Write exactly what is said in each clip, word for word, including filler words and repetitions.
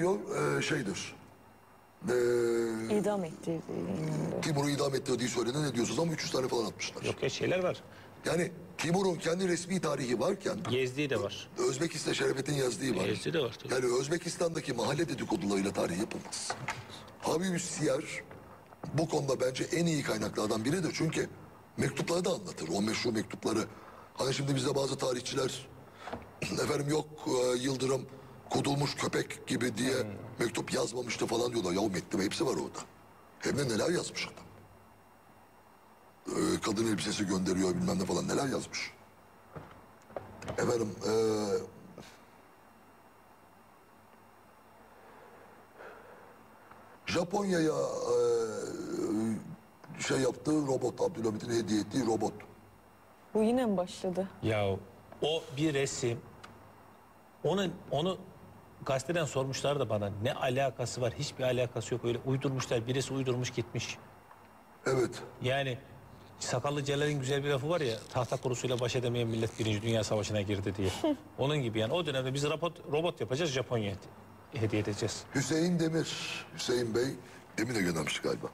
diyor e, şeydir. E, İdam ettirdiği inanılıyor. Timur'u idam ettirdiği söylenen ne diyorsunuz ama üç yüz tane falan atmışlar. Yok ya şeyler var. Yani Timur'un kendi resmi tarihi varken Gezdiği de var. Özbekistan Şerefettin yazdığı var. Gezdiği de var tabii. Yani Özbekistan'daki mahalle dedikodularıyla tarih yapılmaz. Habib-i Siyer bu konuda bence en iyi kaynaklardan biridir. Çünkü mektupları da anlatır. O meşhur mektupları. Hani şimdi bizde bazı tarihçiler efendim yok e, Yıldırım kudulmuş köpek gibi diye hmm. mektup yazmamıştı falan diyorlar. Ya o mektup hepsi var orada. Hem de neler yazmış adam. Ee, kadın elbisesi gönderiyor bilmem ne falan neler yazmış. Efendim ee, Japonya'ya ee, şey yaptığı robot, Abdülhamit'in hediye ettiği robot. Bu yine mi başladı? Ya o bir resim. Onun onu gazeteden sormuşlar da bana ne alakası var? Hiçbir alakası yok. Öyle uydurmuşlar. Birisi uydurmuş gitmiş. Evet. Yani Sakallı Celal'in güzel bir lafı var ya, tahta kurusuyla baş edemeyen millet Birinci Dünya Savaşı'na girdi diye. Onun gibi yani o dönemde biz robot, robot yapacağız, Japonya'ya hediye edeceğiz. Hüseyin Demir, Hüseyin Bey, demin de göndermiş galiba.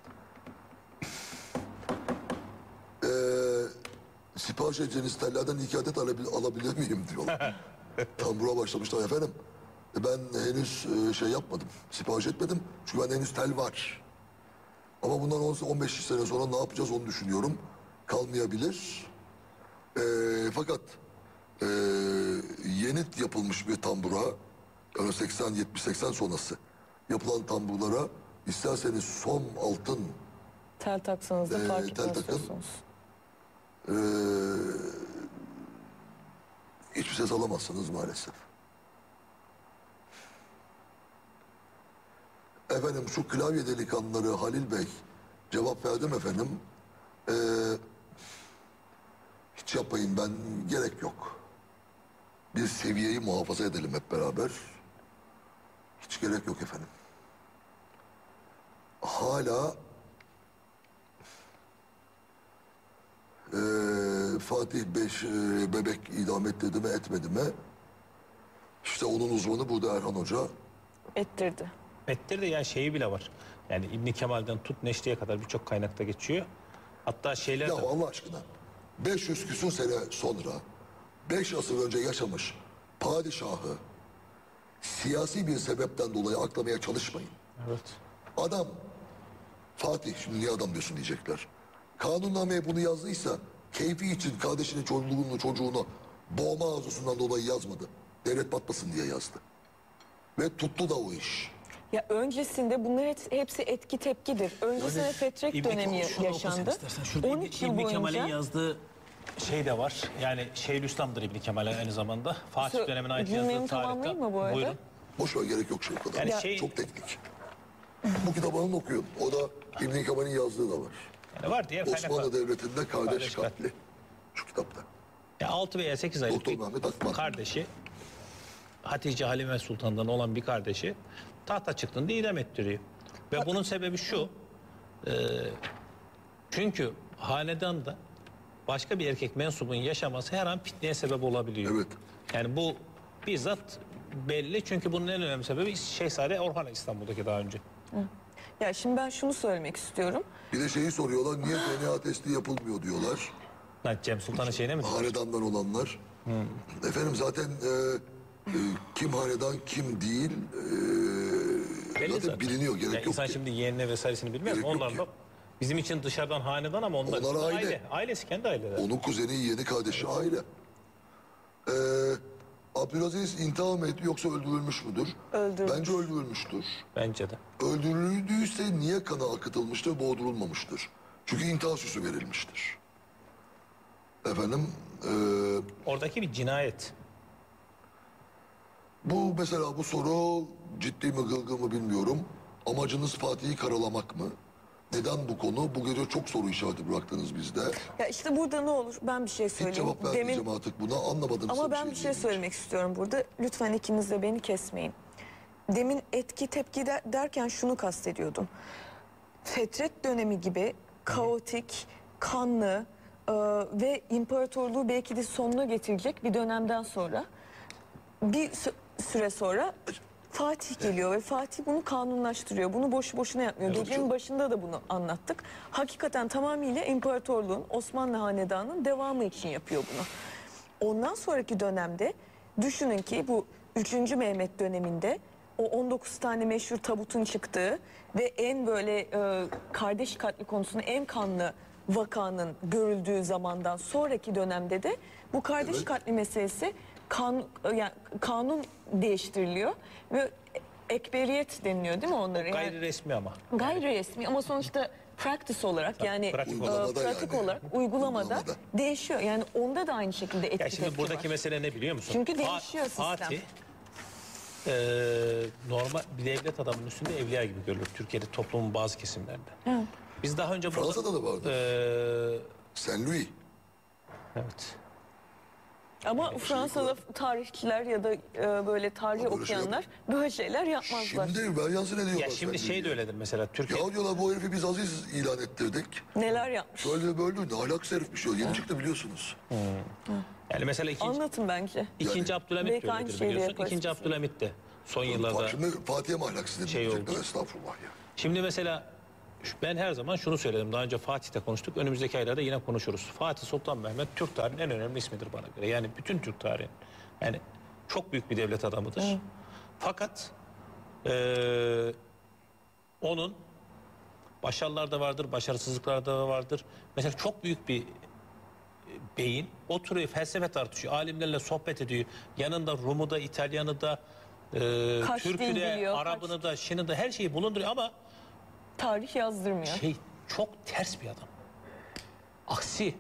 Ee, sipariş edeceğiniz tellerden iki adet alabil, alabilir miyim diyorlar. Tambura başlamışlar efendim. Ben henüz şey yapmadım, sipariş etmedim. Çünkü ben henüz tel var. Ama bundan on beş sene sonra ne yapacağız onu düşünüyorum. Kalmayabilir. Ee, fakat e, yeni yapılmış bir tambura, yani seksen yetmiş seksen sonrası yapılan tamburlara isterseniz son altın tel taksanız da e, fark tel etmez takın. diyorsunuz. E, hiçbir ses alamazsınız maalesef. Efendim şu klavye delikanlıları Halil Bey cevap verdim efendim. Ee, hiç yapmayın ben gerek yok. Bir seviyeyi muhafaza edelim hep beraber. Hiç gerek yok efendim. Hala e, Fatih Beş e, bebek idam ettirdi mi etmedi mi? İşte onun uzmanı burada Erhan Hoca. Ettirdi. Ettirdi yani şeyi bile var. Yani İbn Kemal'den tut Neşri'ye kadar birçok kaynakta geçiyor. Hatta şeyler Ya de... Allah aşkına beş yüz küsur sene sonra beş asır önce yaşamış padişahı siyasi bir sebepten dolayı aklamaya çalışmayın. Evet. Adam Fatih, şimdi niye adam diyorsun diyecekler. Kanunnameye bunu yazdıysa keyfi için kardeşinin çocuğunu çocuğunu boğma arzusundan dolayı yazmadı. Devlet batmasın diye yazdı. Ve tuttu da o iş. Ya öncesinde bunlar hepsi etki tepkidir. Öncesinde Yani, Fetret İbn dönemi yaşandı. on iki yıl İbn boyunca Kemal'in yazdığı şey de var. Yani Şeyhülislam'dır İbn Kemal aynı zamanda. Fatih Şu dönemine ait cümlemi yazdığı tarihte. tamamlayayım mı bu arada? Buyurun. Boş ver gerek yok şey o kadar. Yani şey- Çok teknik. Bu kitabını okuyun. O da İbn Kemal'in yazdığı da var. Yani var diğer kaynak var. Osmanlı Devleti'nde kardeş, Kardeş katli. Şu kitapta. Ya altı veya sekiz aylık Doktor bir Mehmet Akman. kardeşi, Hatice Halime Sultan'dan olan bir kardeşi tahta çıktığında idam ettiriyor. Ve bunun sebebi şu, e, çünkü hanedanda başka bir erkek mensubun yaşaması her an fitneye sebep olabiliyor. Evet. Yani bu bizzat belli, çünkü bunun en önemli sebebi Şehzade Orhan İstanbul'daki daha önce. Ya şimdi ben şunu söylemek istiyorum. Bir de şeyi soruyorlar, niye D N A testi yapılmıyor diyorlar. Lan Cem Sultan'ın şeyine mi? Hanedandan olanlar. Hmm. Efendim zaten e, e, kim hanedan kim değil e, Belli zaten, zaten. biliniyor, gerek Yani yok insan ki. şimdi yeğenine vesairesini bilmez mi? Gerek yok Onlar ki. da bizim için dışarıdan hanedan ama onlar, Onlar aile. aile. Ailesi kendi aileleri. Onun kuzeni, yeğeni, kardeşi aile. Ee, Abdülaziz intihar mı etti yoksa öldürülmüş müdür? Öldürülmüş. Bence öldürülmüştür. Bence de. Öldürüldüyse niye kana akıtılmıştır, boğdurulmamıştır? Çünkü intihar süsü verilmiştir. Efendim, e, Oradaki bir cinayet. bu mesela bu soru ciddi mi gılgıl mı bilmiyorum. Amacınız Fatih'i karalamak mı? Neden bu konu? Bu gece çok soru işareti bıraktınız bizde. Ya işte burada ne olur ben bir şey Hiç söyleyeyim. cevap vermeyeceğim artık buna. Anlamadım. Ama ben bir şey söylemek istiyorum burada. Lütfen ikiniz de beni kesmeyin. Demin etki tepki der, derken şunu kastediyordum. Fetret dönemi gibi kaotik, kanlı e, ve imparatorluğu belki de sonuna getirecek bir dönemden sonra bir sü- süre sonra Fatih geliyor ve Fatih bunu kanunlaştırıyor. Bunu boşu boşuna yapmıyor. Evet, Gecenin çok- başında da bunu anlattık. Hakikaten tamamıyla imparatorluğun, Osmanlı Hanedanı'nın devamı için yapıyor bunu. Ondan sonraki dönemde düşünün ki bu üçüncü Mehmet döneminde o on dokuz tane meşhur tabutun çıktığı ve en böyle e, kardeş katli konusunda en kanlı vakanın görüldüğü zamandan sonraki dönemde de bu kardeş Evet. katli meselesi kan, yani kanun değiştiriliyor ve ekberiyet deniliyor değil mi onlara? Yani Gayri resmi ama. gayri resmi ama sonuçta practice olarak yani pratik e, olarak. pratik Yani. olarak uygulamada, Uygulamada. değişiyor. Yani onda da aynı şekilde etki Ya şimdi tepki buradaki var. mesele ne biliyor musun? Çünkü Fa- değişiyor sistem. Fatih eee, normal bir devlet adamının üstünde evliya gibi görülür Türkiye'de toplumun bazı kesimlerinde. Biz daha önce burada Fransa'da da vardı. eee, Saint Louis. evet. Ama Fransa'da tarihçiler ya da e, böyle tarih Ha, böyle şey okuyanlar böyle şeyler yapmazlar. Şimdi Belyans'ı ne diyorlar? Ya şimdi Saint şey de Louis'e? öyledir mesela Türkiye. Ya diyorlar bu herifi biz aziz ilan ettirdik. Neler yapmış? Şöyle böyle ne ahlaksız herifmiş o. Yeni çıktı biliyorsunuz. Yani mesela ikinci, Anlatın bence. ikinci Yani- Abdülhamit Belki de aynı öyledir şeyi biliyorsun. yaparız İkinci biz. Abdülhamit de son Bak yıllarda. şimdi Fatih'e mi ahlaksız Şey denilecekler? oldu. Estağfurullah ya. Şimdi mesela şu- ben her zaman şunu söyledim. Daha önce Fatih'te konuştuk. Önümüzdeki aylarda yine konuşuruz. Fatih Sultan Mehmet Türk tarihinin en önemli ismidir bana göre. Yani bütün Türk tarihi. Yani çok büyük bir devlet adamıdır. Fakat eee, onun başarılar da vardır, başarısızlıklar da vardır. Mesela çok büyük bir beyin oturuyor, felsefe tartışıyor, alimlerle sohbet ediyor. Yanında Rum'u da, İtalyan'ı da, eee Kaç dil Türk'ü de, biliyor, Arap'ını da, Şin'i de her şeyi bulunduruyor ama Tarih yazdırmıyor. şey çok ters bir adam. Aksi.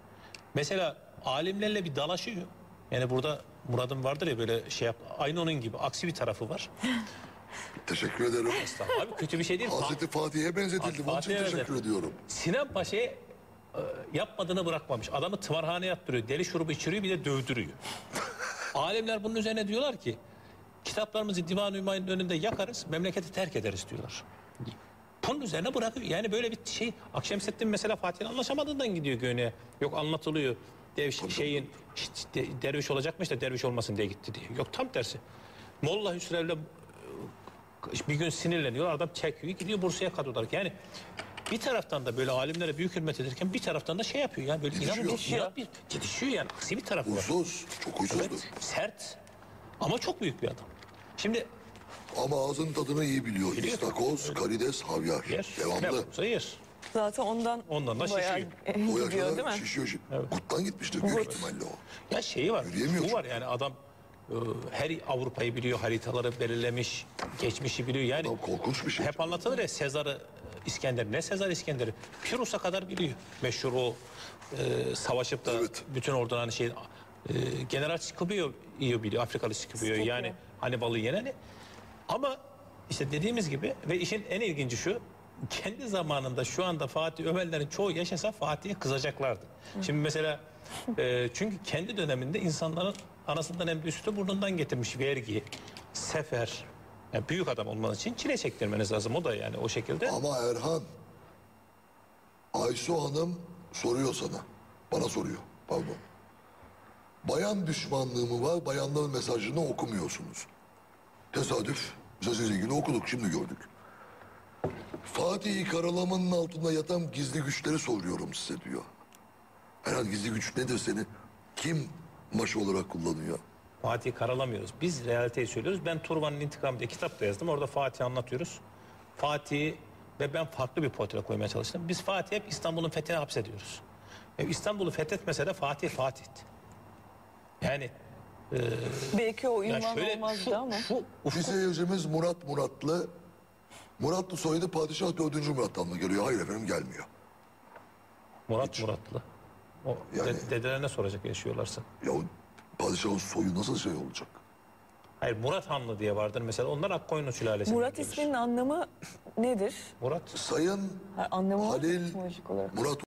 Mesela alimlerle bir dalaşıyor. Yani burada Murad'ın vardır ya böyle şey yap. Aynı onun gibi aksi bir tarafı var. Teşekkür ederim. Estağfurullah. Abi kötü bir şey değil. Hazreti Fatih'e benzetildim. Onun için Fatih'e teşekkür benzetildi. ediyorum. Sinan Paşa'ya e, yapmadığını bırakmamış. Adamı tımarhaneye attırıyor. Deli şurubu içiriyor bir de dövdürüyor. Alimler bunun üzerine diyorlar ki kitaplarımızı Divan-ı Hümayun'un önünde yakarız, memleketi terk ederiz diyorlar. Bunun üzerine bırakıyor. Yani böyle bir şey. Akşemseddin mesela Fatih'in anlaşamadığından gidiyor Göğne'ye. Yok anlatılıyor. Dev, şeyin şşt, de- derviş olacakmış da derviş olmasın diye gitti diye. Yok tam tersi. Molla Hüsrev'le e, bir gün sinirleniyor. Adam çekiyor gidiyor Bursa'ya kadrolar. Yani bir taraftan da böyle alimlere büyük hürmet ederken bir taraftan da şey yapıyor. Yani böyle Gidişiyor. inanın inat bir gidişiyor yani. Aksi bir tarafı var. Huysuz. Çok huysuzdur. Evet, sert ama çok büyük bir adam. Şimdi Ama ağzının tadını iyi biliyor. Biliyor. İstakoz, karides, havyar. yer, ne Devamlı. bulursa yer. Zaten ondan, Ondan da bayağı şişiyor. O gidiyor değil yaşta mi? şişiyor. şi- Guttan gitmiştir büyük ihtimalle o. Ya şeyi var, Yürüyemiyor şu var yani adam e, her Avrupa'yı biliyor, haritaları belirlemiş, geçmişi biliyor. Yani Adam korkunç bir şey. hep anlatılır ya Sezar'ı, e, İskender, ne Sezar İskender'i? Pirus'a kadar biliyor. Meşhur o e, savaşıp da Evet. bütün ordunun hani şey, e, General Scipio iyi biliyor, Afrikalı Scipio Scipio. yani Hannibal'ı yeneni. Ama işte dediğimiz gibi ve işin en ilginci şu, kendi zamanında şu anda Fatih Ömerlerin çoğu yaşasa Fatih'e kızacaklardı. Şimdi mesela e, çünkü kendi döneminde insanların anasından emdiği sütü burnundan getirmiş vergi, sefer. Yani büyük adam olman için çile çektirmeniz lazım o da yani o şekilde. Ama Erhan, Aysu Hanım soruyor sana. Bana soruyor. Pardon. Bayan düşmanlığı mı var? Bayanların mesajını okumuyorsunuz. Tesadüf. Biz sizinle ilgili okuduk. Şimdi gördük. Fatih-i karalamanın altında yatan gizli güçleri soruyorum size diyor. Erhan gizli güç nedir seni? Kim maşı olarak kullanıyor? Fatih'i karalamıyoruz. Biz realiteyi söylüyoruz. Ben Turvan'ın İntikamı diye kitap da yazdım. Orada Fatih'i anlatıyoruz. Fatih'i ve ben farklı bir portre koymaya çalıştım. Biz Fatih'i hep İstanbul'un fethine hapsediyoruz. E, İstanbul'u fethetmese de Fatih Fatih'ti. Yani Belki o ya ünvan şöyle olmazdı şu, ama. şu Bir ufuk seyircimiz Murat Muratlı. Muratlı soyadı Padişah dördüncü Murat'tan mı geliyor? Hayır efendim gelmiyor. Murat Muratlı. O Yani- de- dedelerine soracak yaşıyorlarsa. Ya o padişahın soyu nasıl şey olacak? Hayır Murat Hanlı diye vardır mesela. Onlar Akkoyunlu sülalesi. Murat isminin anlamı nedir? Murat Sayın Ha, anlamı var mı Halil etimolojik olarak? Murat